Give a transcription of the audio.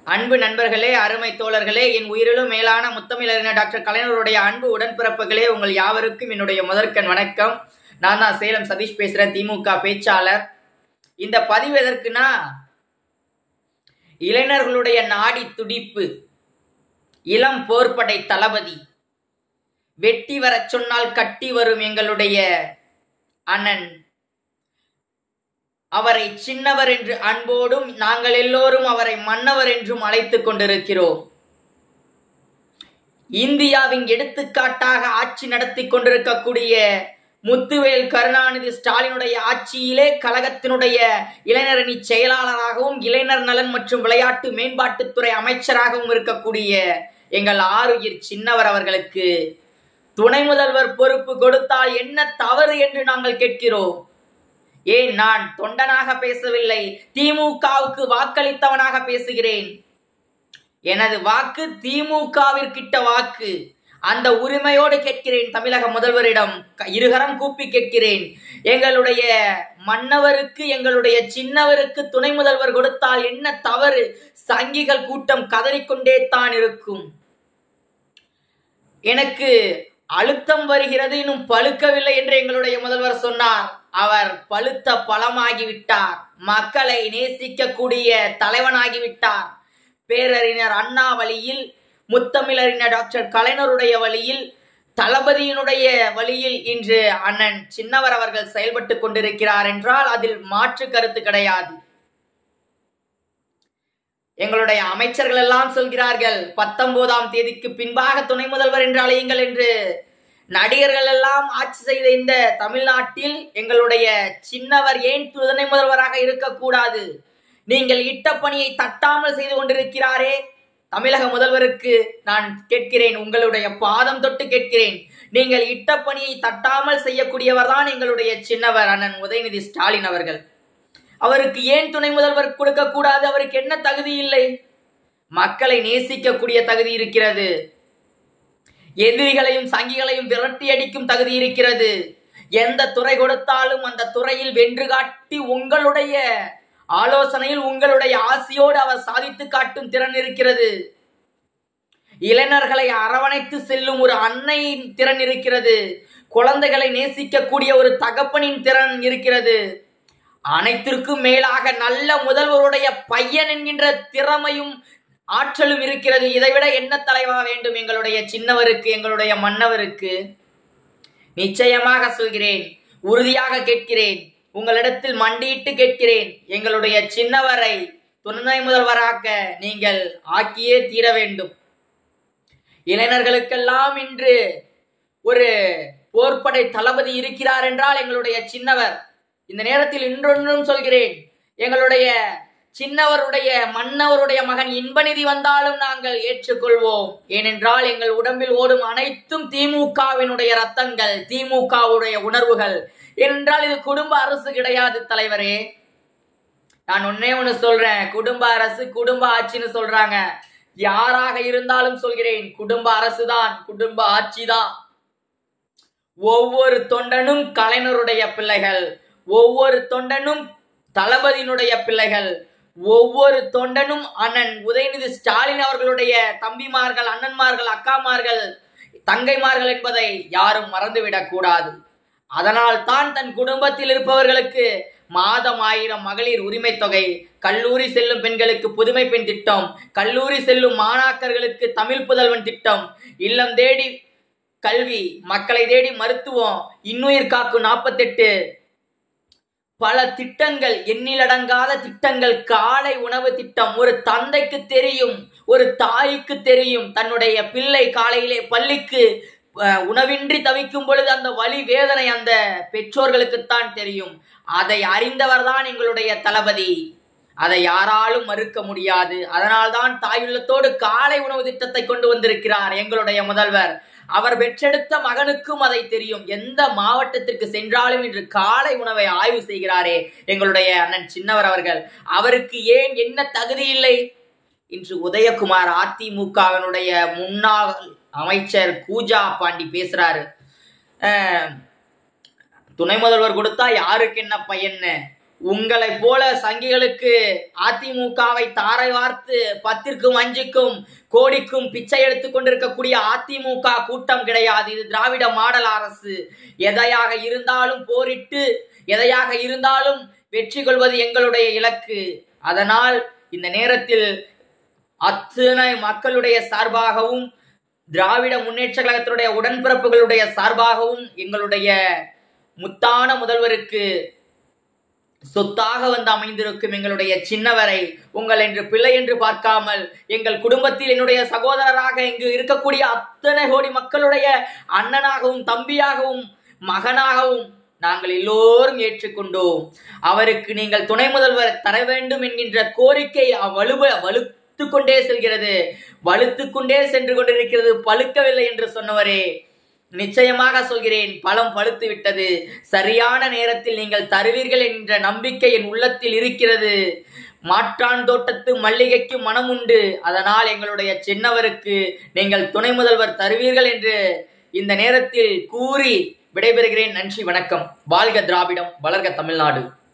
அன்பு நண்பர்களே, அருமை தோழர்களே, என் உயிரிலும் மேலான முத்தமிழறிஞர் டாக்டர் கலைஞருடைய அன்பு உடன்பிறப்புகளே, உங்கள் யாவருக்கும் என்னுடைய முதற்கண் வணக்கம். நான் தான் சேலம் சதீஷ் பேசுறேன், திமுக பேச்சாளர். இந்த பதிவு எதற்குனா, இளைஞர்களுடைய நாடி துடிப்பு, இளம் போர்படை தளபதி, வெட்டி வர சொன்னால் கட்டி வரும் எங்களுடைய அண்ணன், அவரை சின்னவர் என்று அன்போடும் நாங்கள் எல்லோரும் அவரை மன்னவர் என்றும் அழைத்துக் கொண்டிருக்கிறோம். இந்தியாவின் எடுத்துக்காட்டாக ஆட்சி நடத்தி கொண்டிருக்கக்கூடிய முத்துவேல் கருணாநிதி ஸ்டாலினுடைய ஆட்சியிலே கழகத்தினுடைய இளைஞரணி செயலாளராகவும் இளைஞர் நலன் மற்றும் விளையாட்டு மேம்பாட்டுத்துறை அமைச்சராகவும் இருக்கக்கூடிய எங்கள் ஆருயிர் சின்னவர் அவர்களுக்கு துணை முதல்வர் பொறுப்பு கொடுத்தால் என்ன தவறு என்று நாங்கள் கேட்கிறோம். ஏன், நான் தொண்டனாக பேசவில்லை, திமுகவுக்கு வாக்களித்தவனாக பேசுகிறேன். எனது வாக்கு திமுகவிற்கிட்ட வாக்கு. அந்த உரிமையோடு கேட்கிறேன். தமிழக முதல்வரிடம் இருகரம் கூப்பி கேட்கிறேன். எங்களுடைய மன்னவருக்கு, எங்களுடைய சின்னவருக்கு துணை முதல்வர் கொடுத்தால் என்ன தவறு? சங்கிகள் கூட்டம் கதறிக்கொண்டே தான் இருக்கும். எனக்கு அழுத்தம் வருகிறது, இன்னும் பழுக்கவில்லை என்று எங்களுடைய முதல்வர் சொன்னார். அவர் பழுத்த பழமாகிவிட்டார். மக்களை நேசிக்கக்கூடிய தலைவனாகிவிட்டார். பேரறிஞர் அண்ணா வழியில், முத்தமிழறிஞர் டாக்டர் கலைஞருடைய வழியில், தளபதியினுடைய வழியில் இன்று அண்ணன் சின்னவர் அவர்கள் செயல்பட்டு கொண்டிருக்கிறார் என்றால் அதில் மாற்று கருத்து கிடையாது. எங்களுடைய அமைச்சர்கள் எல்லாம் சொல்கிறார்கள் 19ஆம் தேதிக்கு பின்பாக துணை முதல்வர் என்று அழையுங்கள் என்று. நடிகர்கள் எல்லாம் ஆட்சி செய்த இந்த தமிழ்நாட்டில் எங்களுடைய சின்னவர் ஏன் துணை முதல்வராக இருக்கக்கூடாது? நீங்கள் இட்ட பணியை தட்டாமல் செய்து கொண்டிருக்கிறாரே. தமிழக முதல்வருக்கு நான் கேட்கிறேன், உங்களுடைய பாதம் தொட்டு கேட்கிறேன். நீங்கள் இட்ட பணியை தட்டாமல் செய்யக்கூடியவர் தான் எங்களுடைய சின்னவர் அண்ணன் உதயநிதி ஸ்டாலின் அவர்கள். அவருக்கு ஏன் துணை முதல்வர் கொடுக்க கூடாது? அவருக்கு என்ன தகுதி இல்லை? மக்களை நேசிக்கக்கூடிய தகுதி இருக்கிறது. எதிரிகளையும் சங்கிகளையும் விரட்டி அடிக்கும் தகுதி இருக்கிறது. எந்த துறை கொடுத்தாலும் அந்த துறையில் வென்று காட்டி உங்களுடைய ஆலோசனையில், உங்களுடைய ஆசையோடு அவர் சாதித்து காட்டும் திறன் இருக்கிறது. இளைஞர்களை அரவணைத்து செல்லும் ஒரு அன்னையின் திறன் இருக்கிறது. குழந்தைகளை நேசிக்கக்கூடிய ஒரு தகப்பனின் திறன் இருக்கிறது. அனைத்திற்கும் மேலாக நல்ல முதல்வருடைய பையன் என்கின்ற திறமையும் ஆற்றலும் இருக்கிறது. இதைவிட என்ன தலைவா வேண்டும் எங்களுடைய சின்னவருக்கு, எங்களுடைய மன்னவருக்கு? நிச்சயமாக சொல்கிறேன், உறுதியாக கேட்கிறேன், உங்களிடத்தில் மண்டியிட்டு கேட்கிறேன், எங்களுடைய சின்னவரை துணை முதல்வராக நீங்கள் ஆக்கியே தீர வேண்டும். இளைஞர்களுக்கெல்லாம் இன்று ஒரு போர்படை தளபதி இருக்கிறார் என்றால் எங்களுடைய சின்னவர். இந்த நேரத்தில் இன்றொன்றும் சொல்கிறேன், எங்களுடைய சின்னவருடைய மன்னவருடைய மகன் இன்பநிதி வந்தாலும் நாங்கள் ஏற்றுக்கொள்வோம். ஏனென்றால் எங்கள் உடம்பில் ஓடும் அனைத்தும் திமுகவினுடைய ரத்தங்கள், திமுகவுடைய உணர்வுகள். ஏனென்றால் இது குடும்ப அரசு கிடையாது தலைவரே. நான் ஒன்னே ஒண்ணு சொல்றேன், குடும்ப அரசு குடும்ப ஆட்சின்னு சொல்றாங்க. யாராக இருந்தாலும் சொல்கிறேன், குடும்ப அரசு தான், குடும்ப ஆட்சி தான். ஒவ்வொரு தொண்டனும் கலைஞருடைய பிள்ளைகள், ஒவ்வொரு தொண்டனும் தளபதியினுடைய பிள்ளைகள், ஒவ்வொரு தொண்டனும் அண்ணன் உதயநிதி ஸ்டாலின் அவர்களுடைய தம்பிமார்கள், அண்ணன்மார்கள், அக்காமார்கள், தங்கைமார்கள் என்பதை யாரும் மறந்துவிடக் கூடாது. அதனால் தான் தன் குடும்பத்தில் இருப்பவர்களுக்கு மாதம் 1000 மகளிர் உரிமை தொகை, கல்லூரி செல்லும் பெண்களுக்கு புதுமை பெண் திட்டம், கல்லூரி செல்லும் மாணாக்கர்களுக்கு தமிழ் புதல்வன் திட்டம், இல்லம் தேடி கல்வி, மக்களை தேடி மருத்துவம், இன்னுயிர் காக்கும் 48 பல திட்டங்கள், எண்ணிலடங்காத திட்டங்கள். காலை உணவு திட்டம். ஒரு தந்தைக்கு தெரியும், ஒரு தாய்க்கு தெரியும், தன்னுடைய பிள்ளை காலையிலே பள்ளிக்கு உணவின்றி தவிக்கும் பொழுது அந்த வலி வேதனை அந்த பெற்றோர்களுக்குத்தான் தெரியும். அதை அறிந்தவர் தான் எங்களுடைய தளபதி. அதை யாராலும் மறுக்க முடியாது. அதனால்தான் தாயுள்ளத்தோடு காலை உணவு திட்டத்தை கொண்டு வந்திருக்கிறார் எங்களுடைய முதல்வர். அவர் பெற்றெடுத்த மகனுக்கும் அதை தெரியும். எந்த மாவட்டத்திற்கு சென்றாலும் இன்று காலை உணவை ஆய்வு செய்கிறாரே எங்களுடைய அண்ணன் சின்னவர் அவர்கள். அவருக்கு ஏன் என்ன தகுதி இல்லை? இன்று உதயகுமார் அதிமுகவினுடைய முன்னாள் அமைச்சர் கூஜா பாண்டி பேசுறாரு, துணை முதல்வர் கொடுத்தா யாருக்கு என்ன பயன்னு. உங்களை போல சங்கிகளுக்கு அதிமுகவை தாரை வார்த்து 10க்கும் 5க்கும் கோடிக்கும் பிச்சை எடுத்துக் கொண்டிருக்கக்கூடிய அதிமுக கூட்டம் கிடையாது. இது திராவிட மாடல் அரசு. எதையாக இருந்தாலும் போரிட்டு, எதையாக இருந்தாலும் வெற்றி கொள்வது எங்களுடைய இலக்கு. அதனால் இந்த நேரத்தில் அத்தனை மக்களுடைய சார்பாகவும், திராவிட முன்னேற்ற கழகத்தினுடைய உடன்பிறப்புகளுடைய சார்பாகவும், எங்களுடைய முத்தான முதல்வருக்கு சொத்தாக வந்து அமைந்திருக்கும் எங்களுடைய சின்னவரை உங்கள் என்று பிள்ளை என்று பார்க்காமல், எங்கள் குடும்பத்தில் என்னுடைய சகோதரராக இங்கு இருக்கக்கூடிய அத்தனை கோடி மக்களுடைய அண்ணனாகவும் தம்பியாகவும் மகனாகவும் நாங்கள் எல்லோரும் ஏற்றுக்கொண்டோம். அவருக்கு நீங்கள் துணை முதல்வர் தர வேண்டும் என்கின்ற கோரிக்கை வலுத்து கொண்டே செல்கிறது, வலுத்து கொண்டே சென்று கொண்டிருக்கிறது. பழுக்கவில்லை என்று சொன்னவரே, நிச்சயமாக சொல்கிறேன், பழம் பழுத்து விட்டது. சரியான நேரத்தில் நீங்கள் தருவீர்கள் என்ற நம்பிக்கை என் உள்ளத்தில் இருக்கிறது. மாற்றான் தோட்டத்து மல்லிகைக்கு மனம் உண்டு. அதனால் எங்களுடைய சின்னவருக்கு நீங்கள் துணை முதல்வர் தருவீர்கள் என்று இந்த நேரத்தில் கூறி விடைபெறுகிறேன். நன்றி, வணக்கம். வாழ்க திராவிடம், வளர்க தமிழ்நாடு.